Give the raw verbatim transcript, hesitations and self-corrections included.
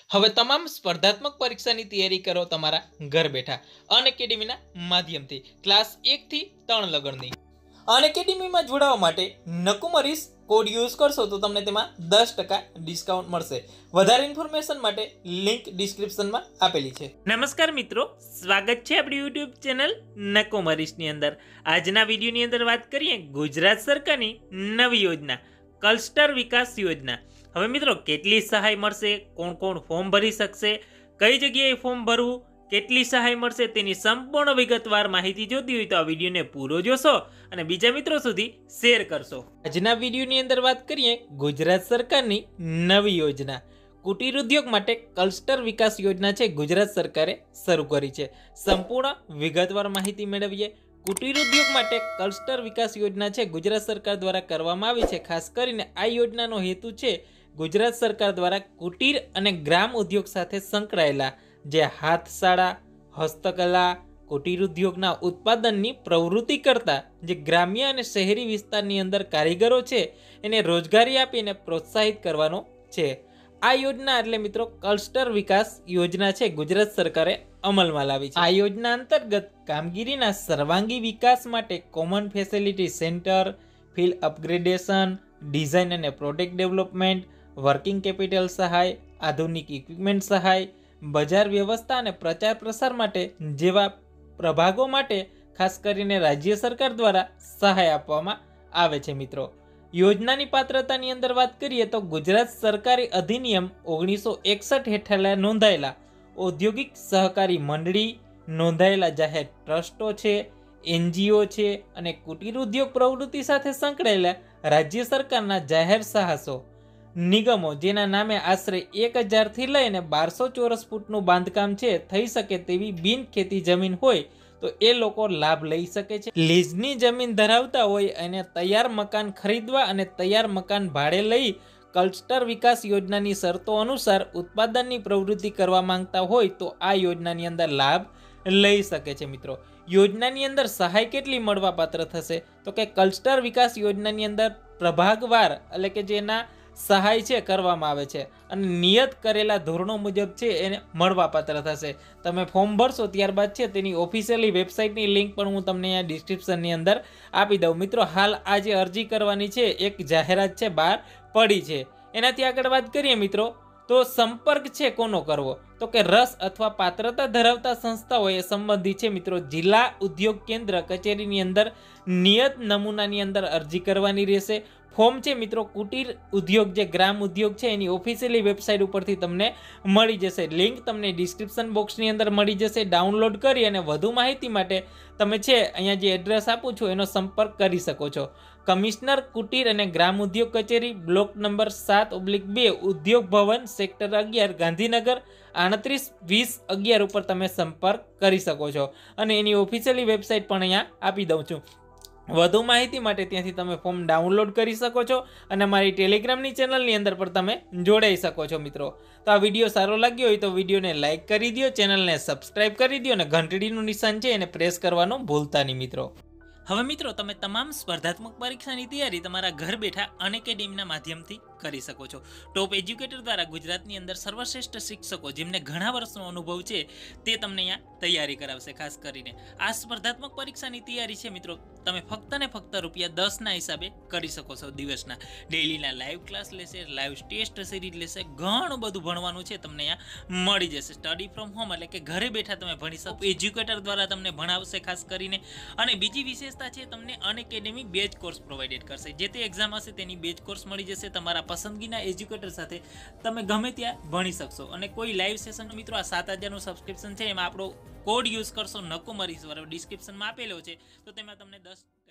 હવે તમામ સ્પર્ધાત્મક પરીક્ષાની તૈયારી કરો તમારા ઘર બેઠા અનએકેડમીના માધ્યમથી ક્લાસ એકથી ત્રણ લગનની. અનએકેડમીમાં જોડાવા માટે નકુમરીસ કોડ યુઝ કરશો તો તમને તેમાં દસ ટકા ડિસ્કાઉન્ટ મળશે. વધારે ઇન્ફોર્મેશન માટે લિંક ડિસ્ક્રિપ્શનમાં આપેલી છે. નમસ્કાર મિત્રો, સ્વાગત છે આપણી યુટ્યુબ ચેનલ નકોમરીસની અંદર. આજના વિડીયોની અંદર વાત કરીએ ગુજરાત સરકારની નવી યોજના ક્લસ્ટર વિકાસ યોજના. હવે મિત્રો, કેટલી સહાય મળશે, કોણ કોણ ફોર્મ ભરી શકશે, કઈ જગ્યાએ ફોર્મ ભરવું, કેટલી સહાય મળશે, તેની સંપૂર્ણ વિગતવાર માહિતી જોતી હોય તો આ વિડીયોને પૂરો જોશો અને બીજા મિત્રો સુધી શેર કરશો. આજના વિડીયોની અંદર વાત કરીએ ગુજરાત સરકારની નવી યોજના કુટીર ઉદ્યોગ માટે ક્લસ્ટર વિકાસ યોજના છે ગુજરાત સરકારે શરૂ કરી છે. સંપૂર્ણ વિગતવાર માહિતી મેળવીએ. કુટીર ઉદ્યોગ માટે ક્લસ્ટર વિકાસ યોજના છે ગુજરાત સરકાર દ્વારા કરવામાં આવી છે. ખાસ કરીને આ યોજનાનો હેતુ છે ગુજરાત સરકાર દ્વારા કુટીર અને ગ્રામ ઉદ્યોગ સાથે સંકળાયેલા જે હાથશાળા, હસ્તકલા, કુટીર ઉદ્યોગના ઉત્પાદનની પ્રવૃત્તિ કરતા જે ગ્રામ્ય અને શહેરી વિસ્તારની અંદર કારીગરો છે એને રોજગારી આપીને પ્રોત્સાહિત કરવાનો છે. આ યોજના એટલે મિત્રો ક્લસ્ટર વિકાસ યોજના છે ગુજરાત સરકારે અમલમાં લાવી છે. આ યોજના અંતર્ગત કામગીરીના સર્વાંગી વિકાસ માટે common facility centre, field upgradation, design અને પ્રોડક્ટ ડેવલપમેન્ટ, વર્કિંગ કેપિટલ સહાય, આધુનિક ઇક્વિપમેન્ટ સહાય, બજાર વ્યવસ્થા અને પ્રચાર પ્રસાર માટે જેવા પ્રભાગો માટે ખાસ કરીને રાજ્ય સરકાર દ્વારા સહાય આપવામાં આવે છે. મિત્રો, યોજનાની પાત્રતાની અંદર વાત કરીએ તો ગુજરાત સરકારી અધિનિયમ ઓગણીસો એકસઠ હેઠળ નોંધાયેલા ઔદ્યોગિક સહકારી મંડળી, નોંધાયેલા જાહેર ટ્રસ્ટો છે, એનજીઓ છે અને કુટીર ઉદ્યોગ પ્રવૃત્તિ સાથે સંકળાયેલા રાજ્ય સરકારના જાહેર સાહસો નિગમો જેના નામે આશરે એક હજારથી લઈને બારસો ચોરસ ફૂટનું બાંધકામ છે થઈ શકે તેવી બિન ખેતી જમીન હોય તો એ લોકો લાભ લઈ શકે છે. લીઝની જમીન ધરાવતા હોય અને તૈયાર મકાન ખરીદવા અને તૈયાર મકાન ભાડે લઈ ક્લસ્ટર વિકાસ યોજનાની શરતો અનુસાર ઉત્પાદનની પ્રવૃત્તિ કરવા માંગતા હોય તો આ યોજનાની અંદર લાભ લઈ શકે છે. મિત્રો, યોજનાની અંદર સહાય કેટલી મળવા પાત્ર થશે તો કે ક્લસ્ટર વિકાસ યોજનાની અંદર પ્રભાગવાર એટલે કે જેના સહાય છે કરવામાં આવે છે અને નિયત કરેલા ધોરણો મુજબ છે એને મળવા પાત્ર થશે. તમે ફોર્મ ભરશો ત્યારબાદ છે તેની ઓફિશિયલી વેબસાઇટની લિંક પણ હું તમને અહીંયા ડિસ્ક્રિપ્શનની અંદર આપી દઉં. મિત્રો, હાલ આ જે અરજી કરવાની છે એક જાહેરાત છે બહાર પડી છે. એનાથી આગળ વાત કરીએ મિત્રો તો સંપર્ક છે કોનો કરવો તો કે રસ અથવા પાત્રતા ધરાવતા સંસ્થાઓએ સંબંધિત છે મિત્રો જિલ્લા ઉદ્યોગ કેન્દ્ર કચેરીની અંદર નિયત નમૂનાની અંદર અરજી કરવાની રહેશે. ફોર્મ છે મિત્રો કુટીર ઉદ્યોગ જે ગ્રામ ઉદ્યોગ છે એની ઓફિશિયલી વેબસાઇટ ઉપરથી તમને મળી જશે. લિંક તમને ડિસ્ક્રિપ્શન બોક્સની અંદર મળી જશે. ડાઉનલોડ કરી અને વધુ માહિતી માટે તમે છે અહીંયા જે એડ્રેસ આપું છું એનો સંપર્ક કરી શકો છો. કમિશનર કુટીર અને ગ્રામ ઉદ્યોગ કચેરી, બ્લોક નંબર સાત ઓબ્લિક બે, ઉદ્યોગ ભવન, સેક્ટર અગિયાર, ગાંધીનગર આડત્રીસ વીસ અગિયાર ઉપર તમે સંપર્ક કરી શકો છો અને એની ઓફિશિયલી વેબસાઇટ પણ અહીંયા આપી દઉં છું. વધુ માહિતી માટે ત્યાંથી તમે ફોર્મ ડાઉનલોડ કરી શકો છો અને મારી ટેલિગ્રામની ચેનલની અંદર પણ તમે જોડાઈ શકો છો. મિત્રો, તો આ વિડીયો સારો લાગ્યો હોય તો વિડીયોને લાઇક કરી દો, ચેનલને સબસ્ક્રાઇબ કરી દો અને ઘંટડીનું નિશાન છે એને પ્રેસ કરવાનું ભૂલતા નહીં. મિત્રો, હવે મિત્રો, તમે તમામ સ્પર્ધાત્મક પરીક્ષાની તૈયારી તમારા ઘર બેઠા અનએકેડમીના માધ્યમથી કરી શકો છો. ટોપ એજ્યુકેટર દ્વારા ગુજરાતની અંદર સર્વશ્રેષ્ઠ શિક્ષકો જેમને ઘણા વર્ષનો અનુભવ છે તે તમને અહીંયા તૈયારી કરાવશે. ખાસ કરીને આ સ્પર્ધાત્મક પરીક્ષાની તૈયારી છે મિત્રો તમે ફક્ત ને ફક્ત રૂપિયા દસના હિસાબે કરી શકો છો. દિવસના ડેઇલીના લાઈવ ક્લાસ લેશે, લાઈવ ટેસ્ટ સિરીઝ લેશે, ઘણું બધું ભણવાનું છે તમને અહીંયા મળી જશે. સ્ટડી ફ્રોમ હોમ એટલે કે ઘરે બેઠા તમે ભણી શકો. એજ્યુકેટર દ્વારા તમને ભણાવશે ખાસ કરીને. અને બીજી વિશેષતા છે તમને અનએકેડમી બેચ કોર્સ પ્રોવાઇડેડ કરશે. જે તે એક્ઝામ હશે તેની બેચ કોર્સ મળી જશે. તમારા પસંદગીના એજ્યુકેટર સાથે તમે ગમે ત્યાં ભણી શકશો. અને કોઈ લાઈવ સેશન મિત્રો આ સાત હજારનું સબસ્ક્રિપ્શન છે એમાં આપણો કોડ યુઝ કરશો નકોમરીસ વાળો ડિસ્ક્રિપ્શનમાં આપેલો છે તો તેમાં તમને દસ